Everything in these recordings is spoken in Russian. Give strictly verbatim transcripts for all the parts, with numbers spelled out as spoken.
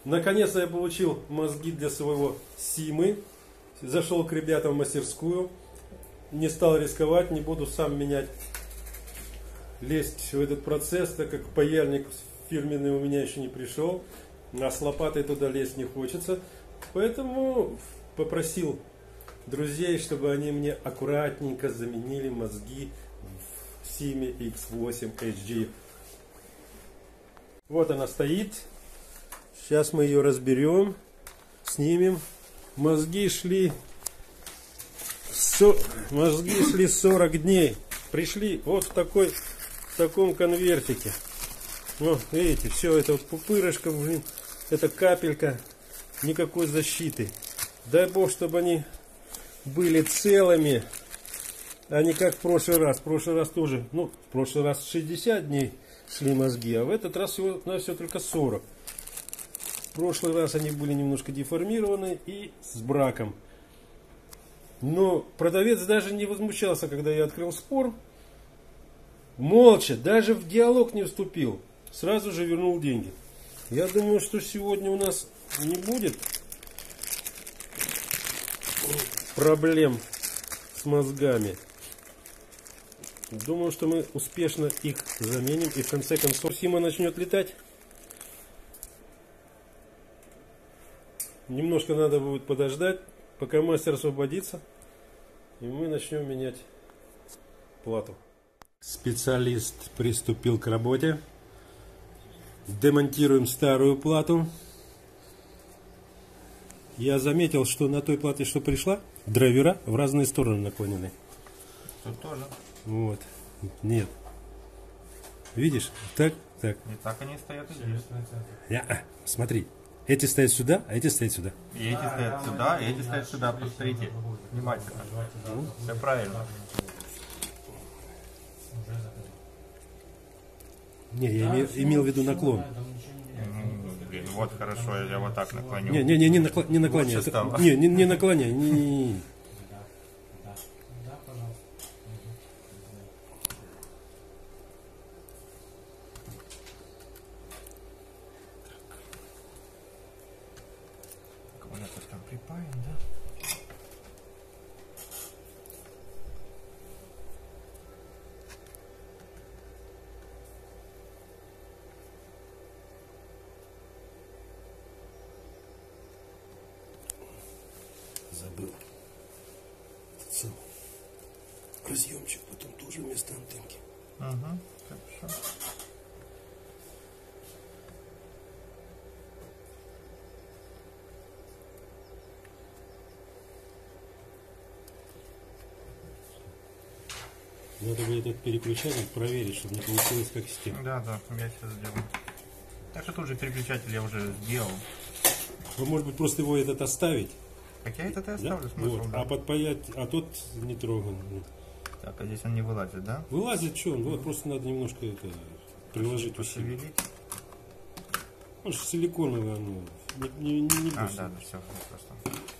Наконец-то я получил мозги для своего Симы. Зашел к ребятам в мастерскую. Не стал рисковать, не буду сам менять, лезть в этот процесс, так как паяльник фирменный у меня еще не пришел. А с лопатой туда лезть не хочется. Поэтому попросил друзей, чтобы они мне аккуратненько заменили мозги в Симе икс восемь эйч ди. Вот она стоит. Сейчас мы ее разберем, снимем. Мозги шли, со, мозги шли сорок дней. Пришли вот в такой, в таком конвертике. Ну, видите, все это вот пупырышко, блин, это капелька, никакой защиты. Дай бог, чтобы они были целыми, а не как в прошлый раз. В прошлый раз тоже, ну, в прошлый раз шестьдесят дней шли мозги, а в этот раз всего на все только сорок. В прошлый раз они были немножко деформированы и с браком. Но продавец даже не возмущался, когда я открыл спор. Молча, даже в диалог не вступил. Сразу же вернул деньги. Я думаю, что сегодня у нас не будет проблем с мозгами. Думаю, что мы успешно их заменим. И в конце концов Сима начнет летать. Немножко надо будет подождать, пока мастер освободится. И мы начнем менять плату. Специалист приступил к работе. Демонтируем старую плату. Я заметил, что на той плате, что пришла, драйвера в разные стороны наклонены. Тут тоже. Вот. Нет. Видишь? Так, так. Не так они стоят и здесь. Я, смотри. Эти стоят сюда, а эти стоят сюда. И эти стоят сюда, и эти стоят сюда. Посмотрите. Внимательно. Все правильно. Не, я имел, имел в виду наклон. Блин, вот хорошо, я вот так наклоню. Не, не, не, не, накло, не наклоняй. Это, не, не, не наклоняй. Не, не, не. Там припаем, да? Забыл. Этот сам разъемчик потом тоже вместо антенки. Угу, хорошо. Надо будет этот переключатель проверить, чтобы не получилось как с тем. Да, да, я сейчас сделаю. Так что тут же переключатель я уже сделал. Вы, может быть, просто его этот оставить? Так я этот и оставлю, Да? смысл, Вот. да. А подпаять, а тот не троган. Так, а здесь он не вылазит, да? Вылазит что? Вот просто надо немножко это приложить усилия. Пошевелить. Может, силиконовое оно. Не, не, не, не А, да, да, все, просто.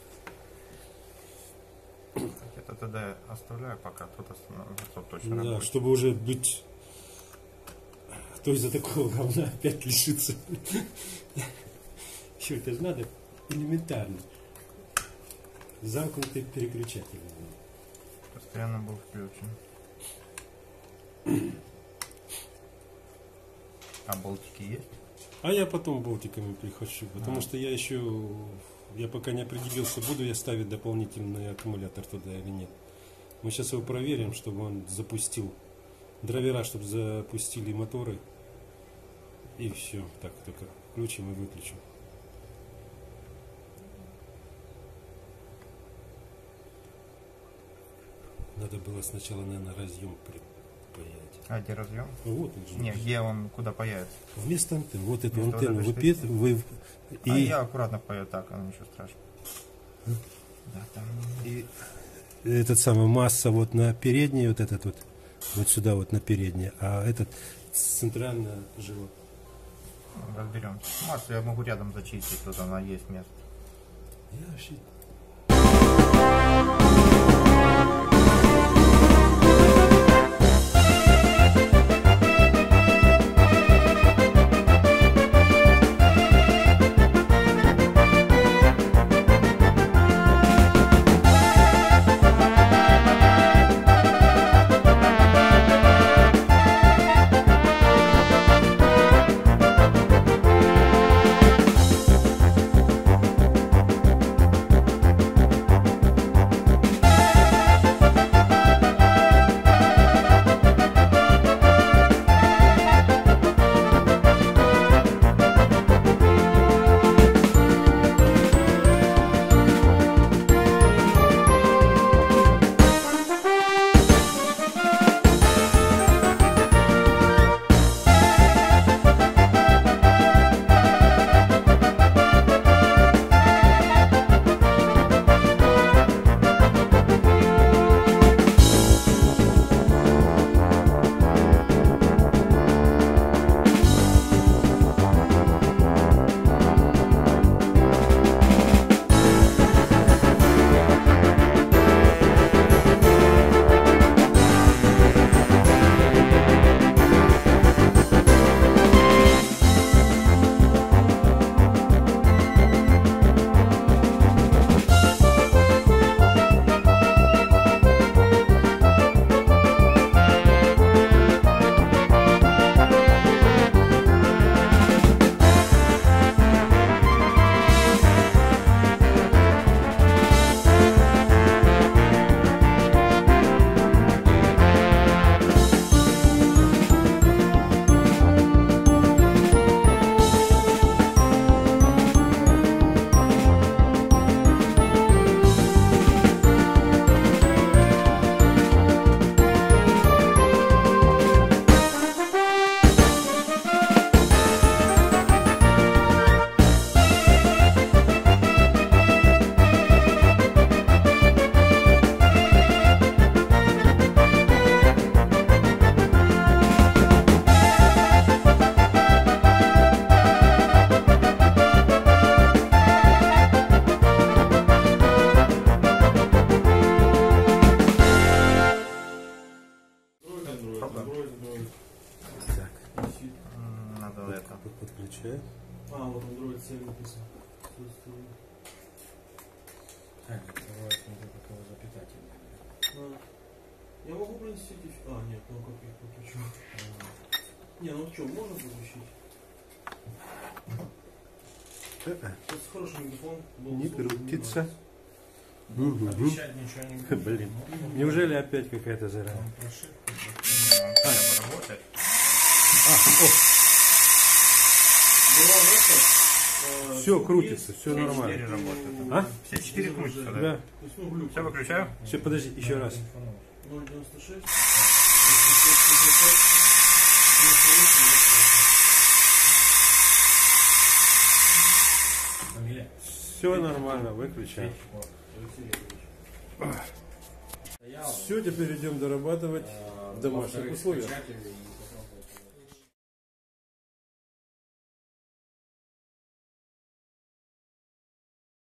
Это тогда я оставляю, пока тут остановится, тут точно да, работает. чтобы уже быть... То из-за такого говна опять лишиться. Все, это же надо элементарно. Замкнутый переключатель. Постоянно был включен. А болтики есть? А я потом болтиками прихвачу, потому а. что я еще... Я пока не определился, буду я ставить дополнительный аккумулятор туда или нет. Мы сейчас его проверим, чтобы он запустил драйвера, чтобы запустили моторы. И все. Так, только включим и выключим. Надо было сначала, наверное, разъем припаять. А где разъем? Вот он же. Нет, где он, куда паяется? Вместо антенны. Вот эту Вместо антенну вот выпит, вы, и... А я аккуратно пою так, а ничего страшного. Да, там... И этот самый масса вот на передней, вот этот вот, вот сюда вот на передней, а этот центрально живот. Разберем. Массу я могу рядом зачистить, тут она есть место. Я вообще... пять. А, вот Android семь написано. Так, открывается надо такого запитательного. А, я могу принести эти... А, нет, ну как их подключу. Не, ну что, можно подключить? Сейчас хороший микрофон. Не крутится. Обещать ничего не буду. Блин. Неужели опять какая-то зараза? Он прошит. А, работает. А, о, Была наша, э, все звук крутится, есть, все четыре нормально. работает. А? Все четыре крутятся, да? Да. То есть, ну, глюк. Все, выключаю. Все, подожди, еще раз. ноль девяносто шесть. восемьсот шестьдесят, девяносто восемь, Фамилия? Все нормально, выключай. Все, теперь идем дорабатывать в домашних условиях.